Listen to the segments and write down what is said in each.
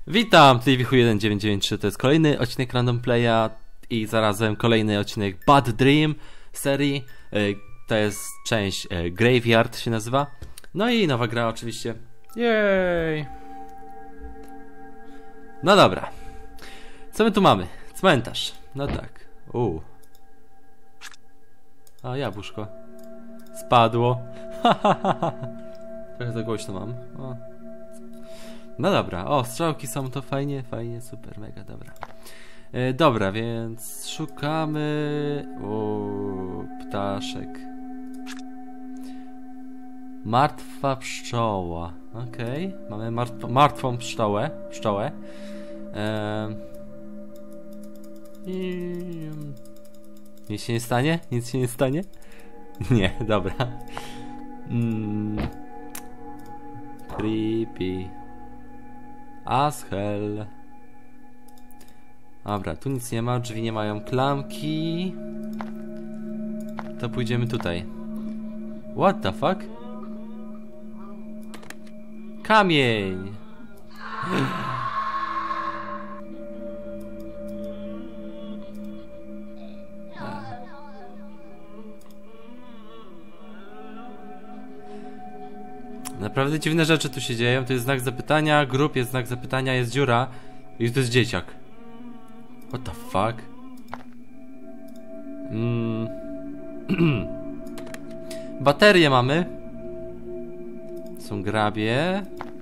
Witam, tutaj Wichu1993, to jest kolejny odcinek Random Playa i zarazem kolejny odcinek Bad Dream serii. To jest część Graveyard się nazywa. No i nowa gra oczywiście. Jej! No dobra. Co my tu mamy? Cmentarz. No tak. A jabłuszko. Spadło. Trochę za głośno mam. O. No dobra, o, strzałki są, to fajnie, super, mega, dobra. Dobra, więc szukamy... ptaszek. Martwa pszczoła. Okej, mamy martwą pszczołę. Nic się nie stanie? Nic się nie stanie? Nie, dobra. Creepy. As hell. Dobra, tu nic nie ma, drzwi nie mają klamki. To pójdziemy tutaj. What the fuck? Kamień! Naprawdę dziwne rzeczy tu się dzieją. To jest znak zapytania, grób jest znak zapytania, jest dziura. I to jest dzieciak. What the fuck? Baterie mamy. Są grabie.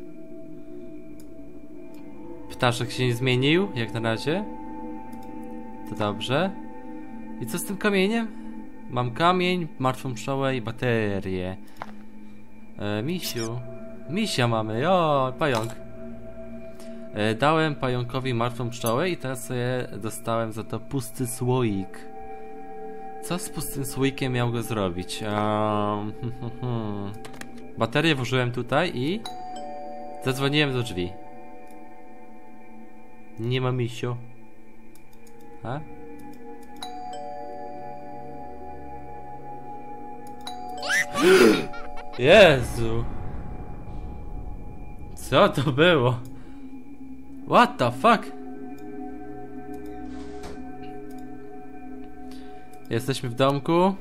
Ptaszek się nie zmienił, jak na razie. To dobrze. I co z tym kamieniem? Mam kamień, martwą pszczołę i baterię. Misiu. Misia mamy, o, pająk. Dałem pająkowi martwą pszczołę i teraz sobie dostałem za to pusty słoik. Co z pustym słoikiem miał go zrobić? Baterię włożyłem tutaj i zadzwoniłem do drzwi. Nie ma misiu. A? Jezu. Co to było? What the fuck? Jesteśmy w domku.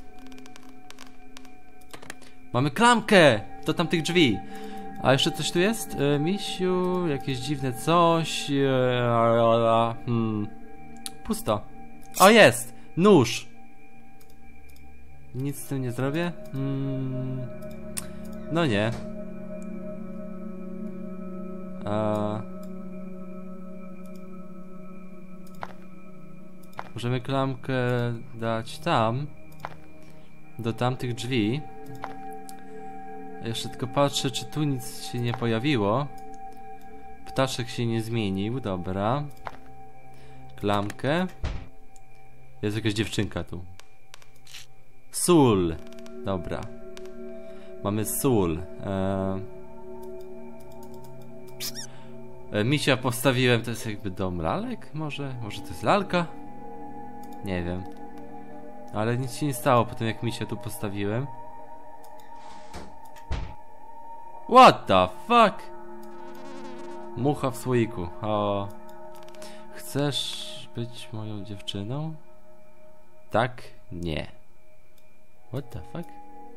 Mamy klamkę do tamtych drzwi. A jeszcze coś tu jest? Misiu, jakieś dziwne coś. Pusto. O, jest! Nóż. Nic z tym nie zrobię? No nie. Możemy klamkę dać tam. Do tamtych drzwi. Jeszcze tylko patrzę, czy tu nic się nie pojawiło. Ptaszek się nie zmienił, dobra. Klamkę. Jest jakaś dziewczynka tu. Sól. Dobra. Mamy sól. Misia postawiłem, to jest jakby dom lalek? Może to jest lalka? Nie wiem. Ale nic się nie stało po tym, jak misia tu postawiłem. What the fuck? Mucha w słoiku. O. Chcesz być moją dziewczyną? Tak? Nie. What the fuck?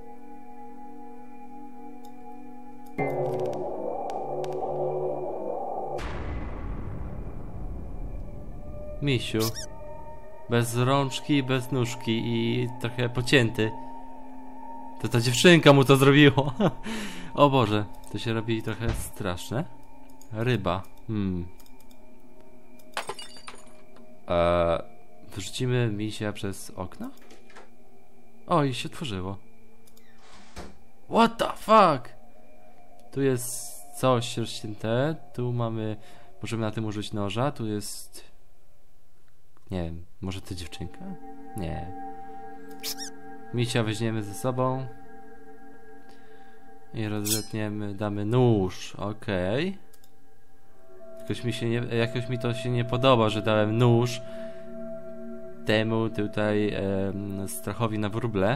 Misiu. Bez rączki, bez nóżki i trochę pocięty. To ta dziewczynka mu to zrobiło. O Boże, to się robi trochę straszne. Ryba. Wrzucimy misia przez okno? O, i się otworzyło. What the fuck? Tu jest coś rozcięte. Tu mamy... Możemy na tym użyć noża. Tu jest... Nie wiem, może to dziewczynka? Nie. Misia weźmiemy ze sobą. I rozetniemy, damy nóż. Okej. Jakoś mi to się nie podoba, że dałem nóż temu tutaj strachowi na wróble.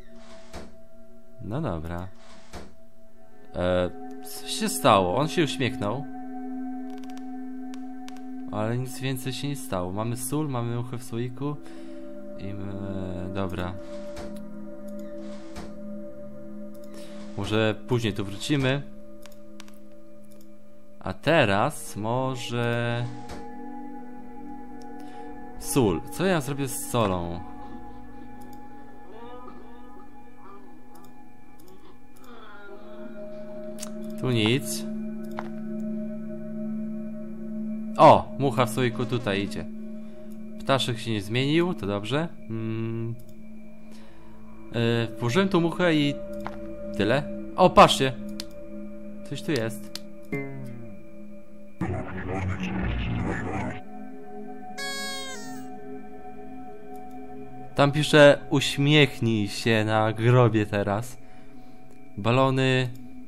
No dobra. Co się stało? On się uśmiechnął. Ale nic więcej się nie stało. Mamy sól, mamy muchę w słoiku. I dobra. Może później tu wrócimy. A teraz może... Sól. Co ja zrobię z solą? Tu nic. O! Mucha w słoiku tutaj idzie. Ptaszek się nie zmienił, to dobrze. Włożyłem tu muchę i... tyle. O, patrzcie! Coś tu jest. Tam pisze uśmiechnij się na grobie teraz. Balony.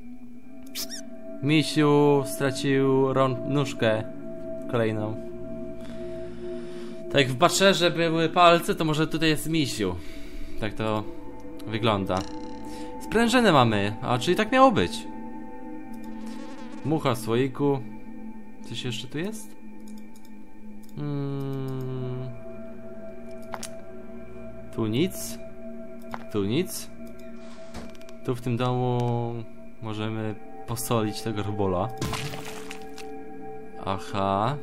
Misiu stracił nóżkę kolejną. Tak jak w Butcherze były palce, to może tutaj jest misiu. Tak to wygląda. Sprężynę mamy, a czyli tak miało być. Mucha w słoiku. Coś jeszcze tu jest? Tu nic. Tu nic. Tu w tym domu możemy posolić tego robola. Aha.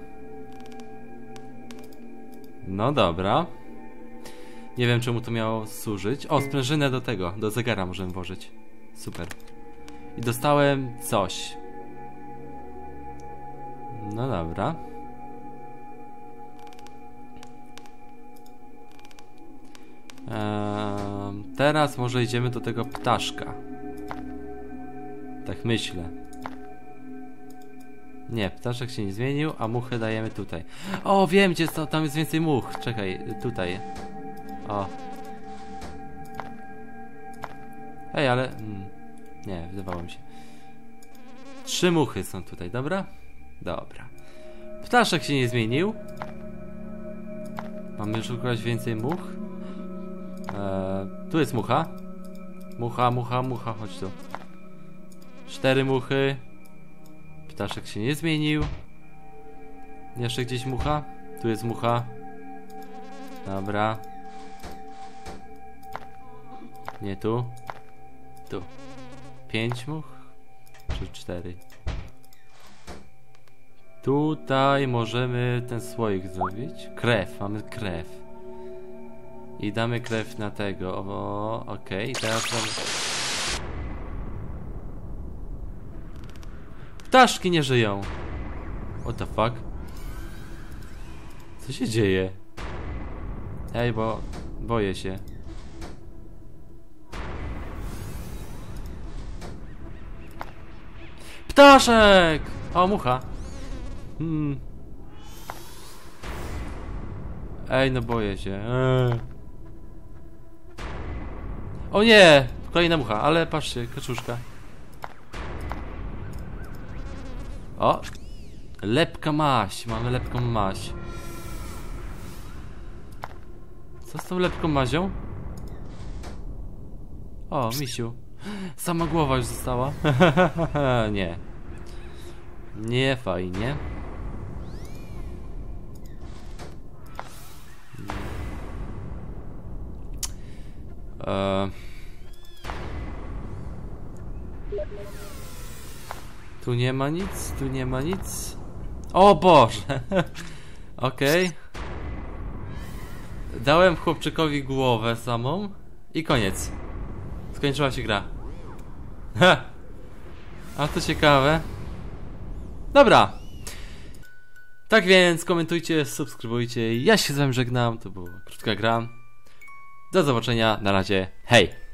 No dobra. Nie wiem czemu to miało służyć. O, sprężynę do tego, do zegara możemy włożyć. Super. I dostałem coś. No dobra. Teraz może idziemy do tego ptaszka. Tak myślę. Nie, ptaszek się nie zmienił, a muchę dajemy tutaj. O, wiem gdzie jest, tam jest więcej much. Czekaj, tutaj. O. Ej, ale... nie, wydawało mi się. 3 muchy są tutaj, dobra? Dobra. Ptaszek się nie zmienił. Mamy szukać więcej much. Tu jest mucha. Mucha, mucha, mucha, chodź tu. 4 muchy. Ptaszek się nie zmienił. Jeszcze gdzieś mucha. Tu jest mucha. Dobra. Nie tu. Tu. 5 much? Czy 4? Tutaj możemy ten słoik zrobić. Krew, mamy krew. I damy krew na tego. O, okej. Teraz mamy... Ptaszki nie żyją. What the fuck? Co się dzieje? Ej, bo... boję się. Ptaszek! O, mucha. Ej, no boję się. O nie! Kolejna mucha, ale patrzcie, kaczuszka. O! Lepka maś, mamy lepką maś. Co z tą lepką mazią? O, misiu. Sama głowa już została. Nie. Nie fajnie. Tu nie ma nic, tu nie ma nic. O Boże! Okej. Dałem chłopczykowi głowę samą i koniec. Skończyła się gra. A to ciekawe. Dobra. Tak więc komentujcie, subskrybujcie. Ja się z wami żegnam. To była krótka gra. Do zobaczenia. Na razie. Hej!